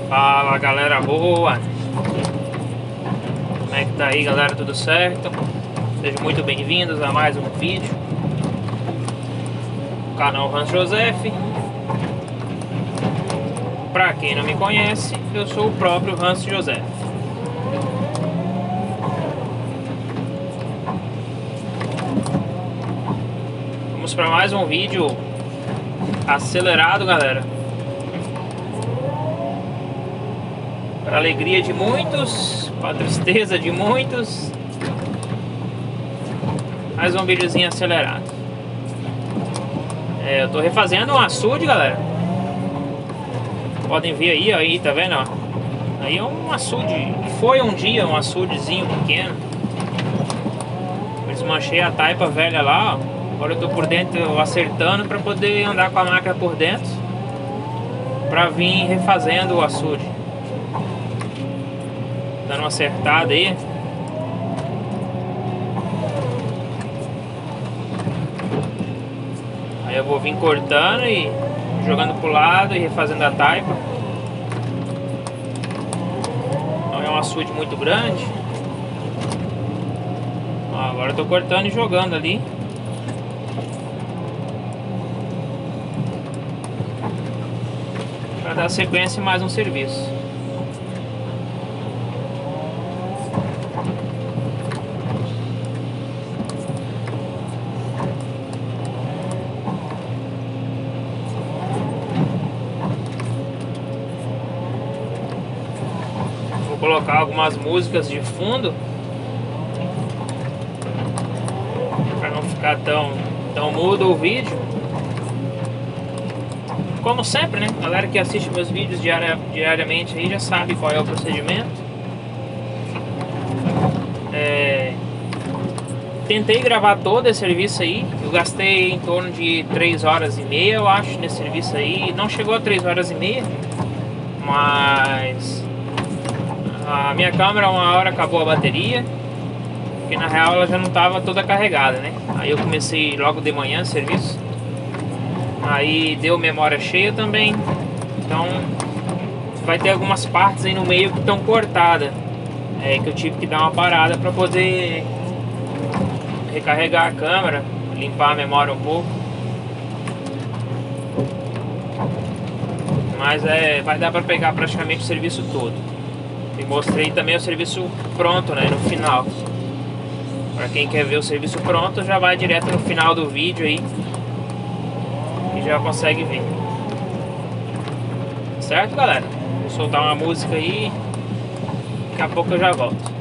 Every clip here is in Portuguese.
Fala galera boa, como é que tá aí galera, tudo certo? Sejam muito bem-vindos a mais um vídeo do canal Hans Joseph. Pra quem não me conhece, eu sou o próprio Hans Joseph. Vamos para mais um vídeo acelerado galera, para alegria de muitos, para tristeza de muitos, mais um videozinho acelerado. Eu tô refazendo um açude, galera. Podem ver aí, tá vendo? Aí é um açude, foi um dia um açudezinho pequeno. Eu desmanchei a taipa velha lá, ó. Agora eu tô por dentro acertando para poder andar com a máquina por dentro, para vir refazendo o açude. Dando uma acertada aí. Aí eu vou vir cortando e jogando pro lado e refazendo a taipa. Não é um açude muito grande. Ó, agora eu tô cortando e jogando ali. Para dar sequência em mais um serviço. Vou colocar algumas músicas de fundo para não ficar tão mudo o vídeo. Como sempre, né? A galera que assiste meus vídeos diariamente aí já sabe qual é o procedimento. Tentei gravar todo esse serviço aí. Eu gastei em torno de 3 horas e meia, eu acho, nesse serviço aí. Não chegou a 3 horas e meia, mas a minha câmera uma hora acabou a bateria, porque na real ela já não estava toda carregada, né? Aí eu comecei logo de manhã o serviço. Aí deu memória cheia também. Então vai ter algumas partes aí no meio que estão cortadas, que eu tive que dar uma parada para poder recarregar a câmera, limpar a memória um pouco. Mas vai dar para pegar praticamente o serviço todo. E mostrei também o serviço pronto, né, no final. Para quem quer ver o serviço pronto, já vai direto no final do vídeo aí, já consegue ver. Certo, galera? Vou soltar uma música aí. Daqui a pouco eu já volto.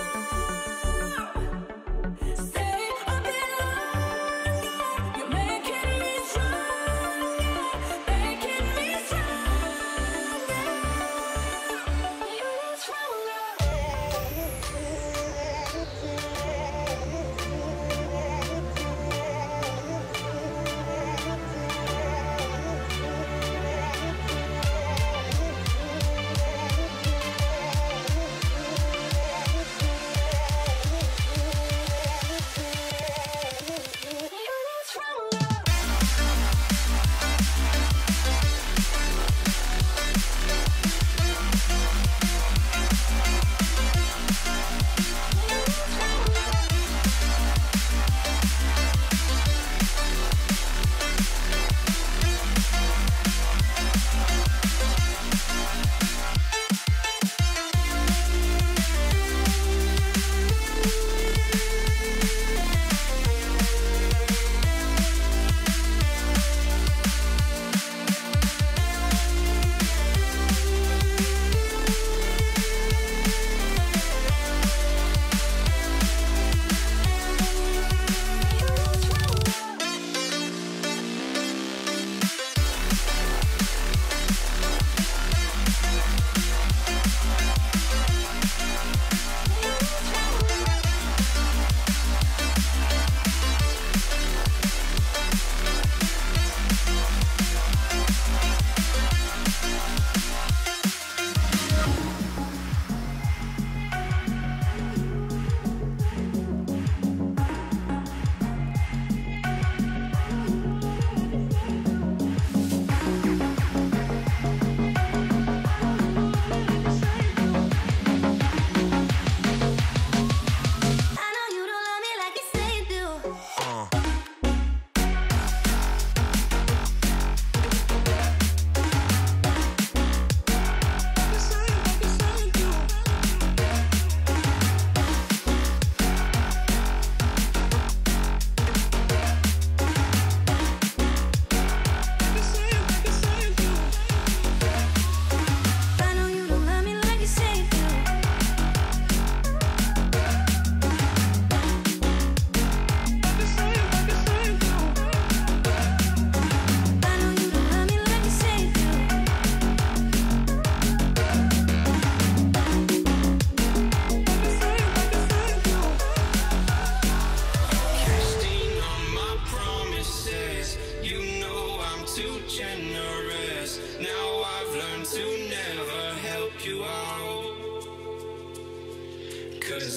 Make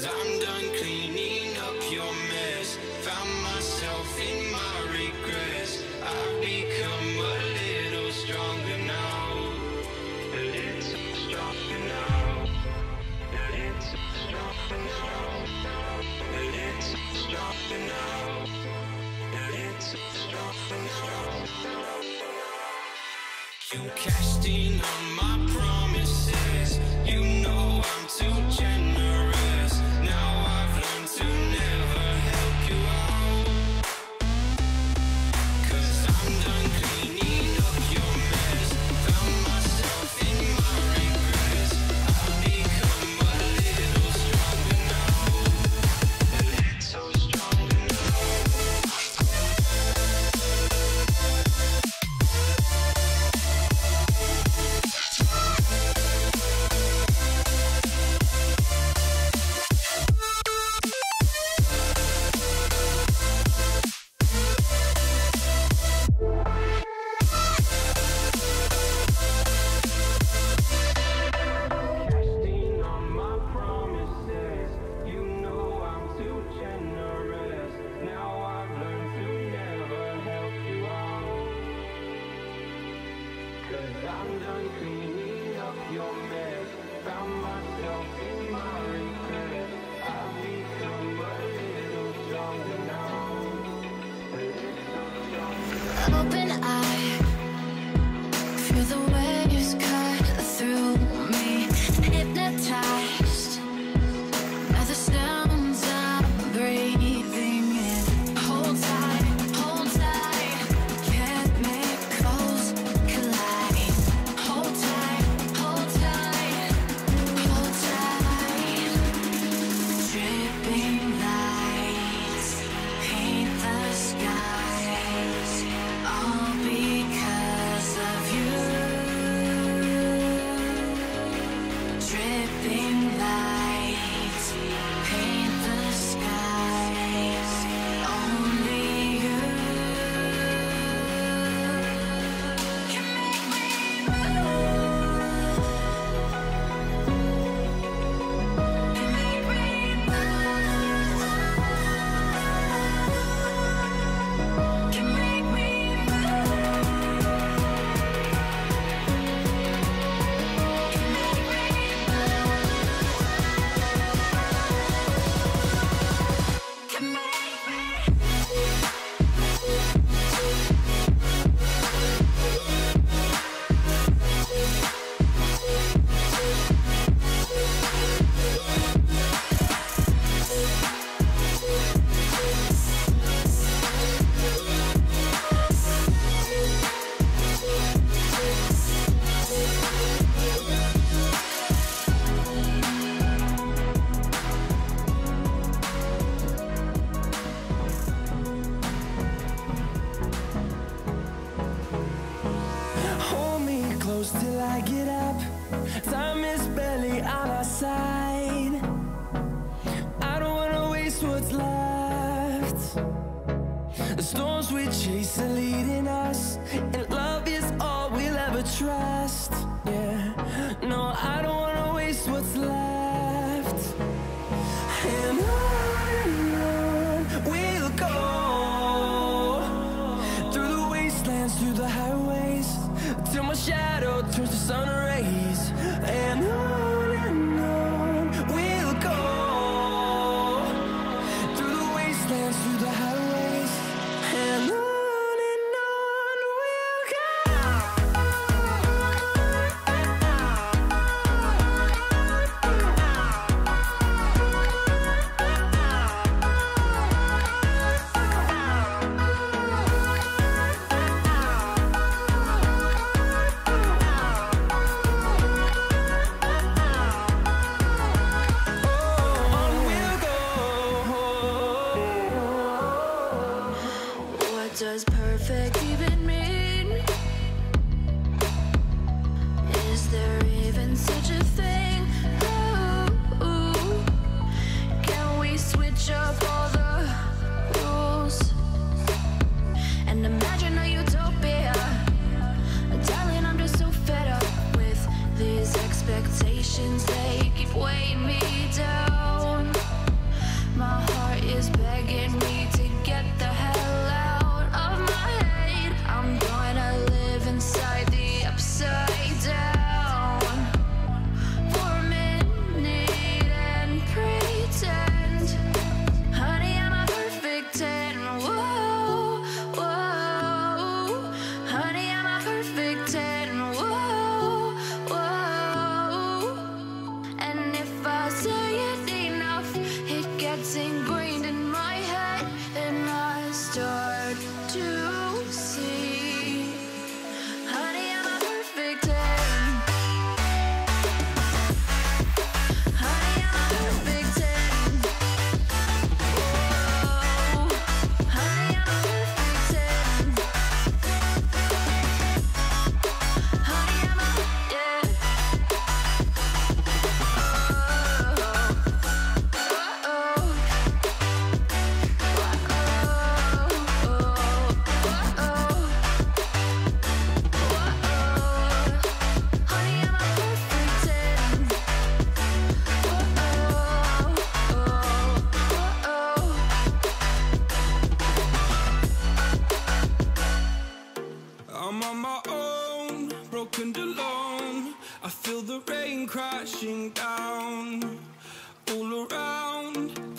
I'm done cleaning up your mess. Found myself in my regrets. I've become a little stronger now. A little stronger now. A little stronger now. A little stronger now. A little stronger now. You cashed in on my promises. You know I'm too generous. Now I've learned to never help you out. 'Cause I'm done cleaning up your mess. Found myself in my regrets. I've become a little stronger now. A little stronger now. I'm done cleaning up your mess. Found myself in my regrets. I've become a little stronger now. A little stronger now. Open eye, feel the waves cut through me. Hypnotized by the sounds I'm breathing in. Hold tight, chemicals collide. Hold tight, hold tight, hold tight. Dripping lights paint the skies, all because of you. Dripping lights paint the skies, only you can make me move. Can make me move. Can make me Hold me close till I get up. Time is barely on our side. I don't wanna waste what's left. The storms we chase are leading us, and love is all we'll ever trust. Yeah, no, I don't wanna waste what's left. And on we'll go, through the wastelands, through the highways, till my shadow turns to sun rays. And on we'll go, through the wastelands, through the highways. And on we'll go.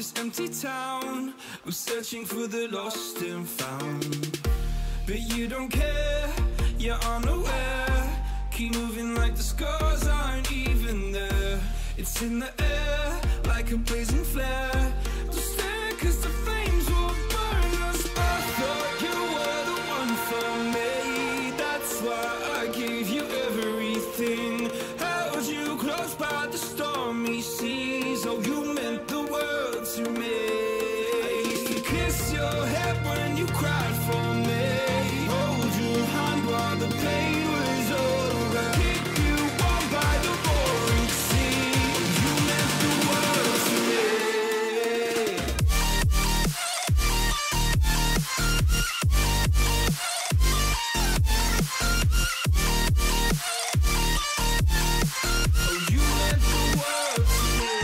this empty town. We're searching for the lost and found. But you don't care, you're unaware. Keep moving like the scars aren't even there. It's in the air, like a blazing flare. Don't stare, cause the flames will burn us. I thought you were the one for me. That's why I gave you everything. Held you close by the stormy seas. Oh, you meant the world to me. I used to kiss your head when you cried for me. Hold your hand while the pain was over. Keep you warm by the roaring sea. You meant the world to me. Oh, you meant the world to me.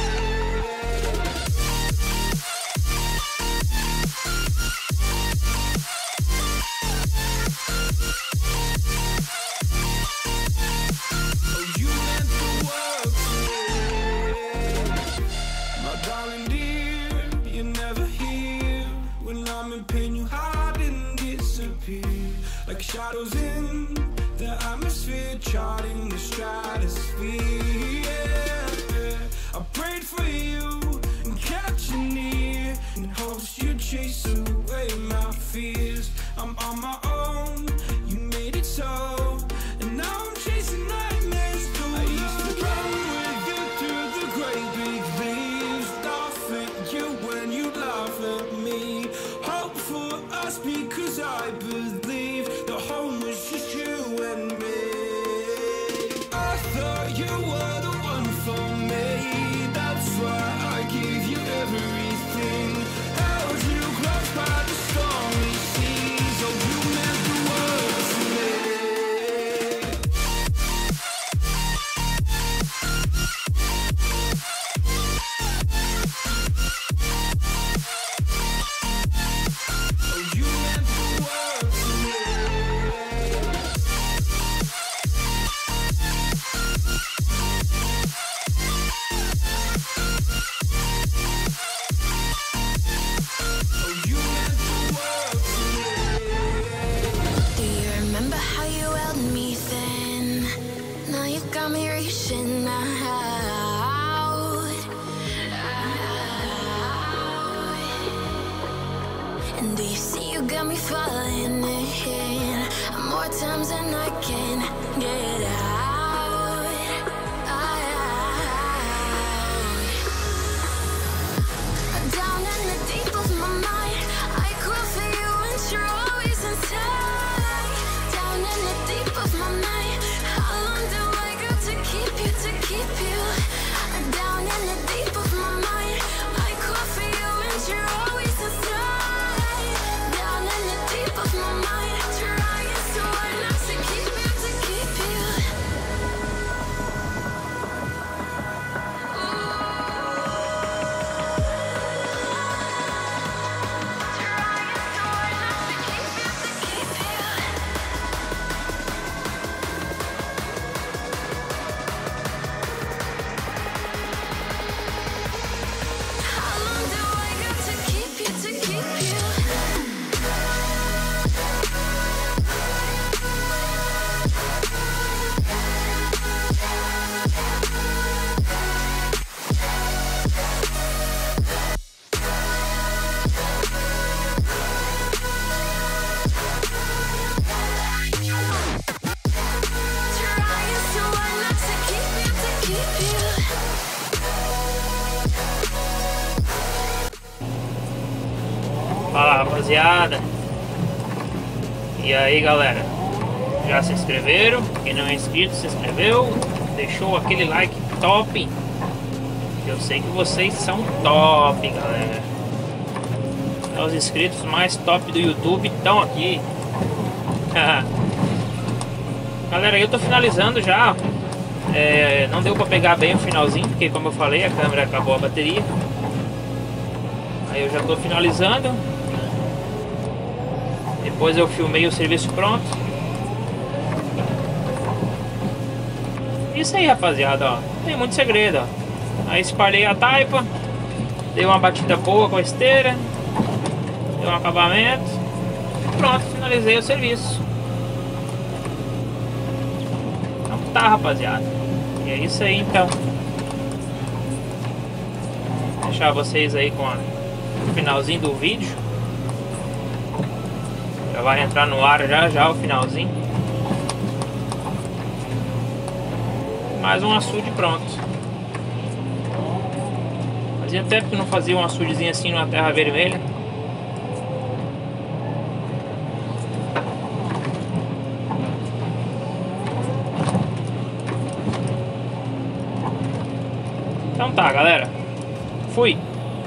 Oh, you meant the world to me. My darling dear, you're never here. When I'm in pain, you hide and disappear. Like shadows in the atmosphere, charting the stratosphere. Yeah. I prayed for you and kept you near, in hopes you'd chase away my fears. I'm on my own, you made it so, and now I'm chasing nightmares too. I used to run with you through the great big leaves, laugh at you when you laugh at me. Hope for us because I believe the home was just you and me. I thought you were the one for me. That's why I gave you everything. Held you close by the stormy seas. Oh, you meant the world to me. Oh, you meant the world to me. Oh, you meant the world to me. Do you remember how you held me then? Now you got me reaching out. And do you see you got me falling in more times than I can get out. Down in the deep of my mind, I crawl for you and you're always inside. Down in the deep of my mind, how long do I got to keep you, to keep you? Down in the deep of my mind, I crawl for you and you're always inside. Down in the deep of my mind, trying so hard not to keep you, to keep you. How long do I got to keep you, to keep you? Trying so hard not to keep you, to keep you. Fala, rapaziada. E aí, galera, já se inscreveram? Quem não é inscrito, se inscreveu, deixou aquele like top. Eu sei que vocês são top, galera. Os inscritos mais top do YouTube estão aqui. Galera, eu tô finalizando já. Não deu pra pegar bem o finalzinho, porque como eu falei, a câmera acabou a bateria. Aí eu já tô finalizando. Depois eu filmei o serviço pronto. Isso aí, rapaziada, ó. Não tem muito segredo, ó. Aí espalhei a taipa. Deu uma batida boa com a esteira. Deu um acabamento. Pronto, finalizei o serviço. Então tá, rapaziada. E é isso aí então. Vou deixar vocês aí com o finalzinho do vídeo. Já vai entrar no ar já o finalzinho. Mais um açude pronto. Fazia tempo que não fazia um açudezinho assim numa terra vermelha. Então tá, galera. Fui.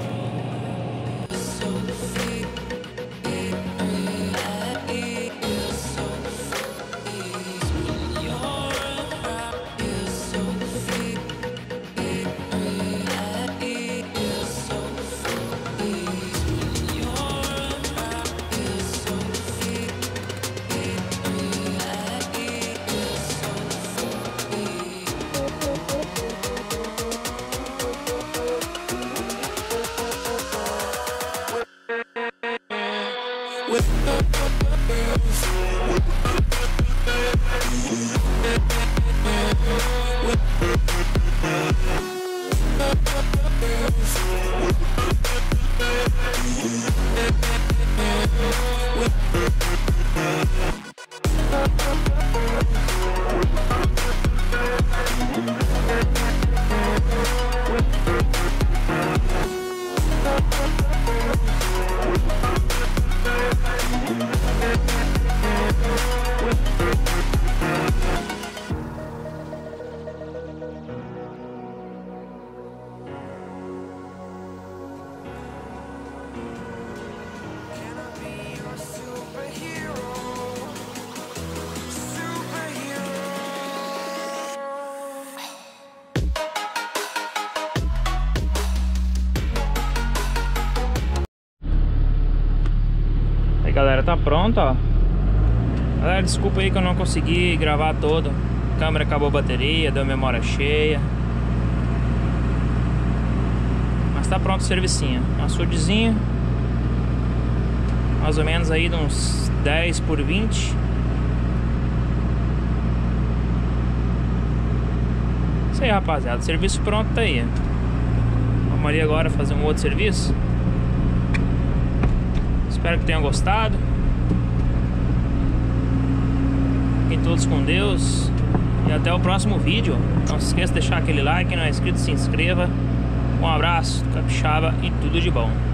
Aí, galera, tá pronto, ó. Galera, desculpa aí que eu não consegui gravar todo. A câmera acabou a bateria, deu memória cheia. Mas tá pronto o servicinho. Um açudezinho. Mais ou menos aí de uns 10 por 20. Isso aí, rapaziada. O serviço pronto tá aí. Vamos ali agora fazer um outro serviço. Espero que tenham gostado. Fiquem todos com Deus. E até o próximo vídeo. Não se esqueça de deixar aquele like. Quem não é inscrito, se inscreva. Um abraço, capixaba e tudo de bom.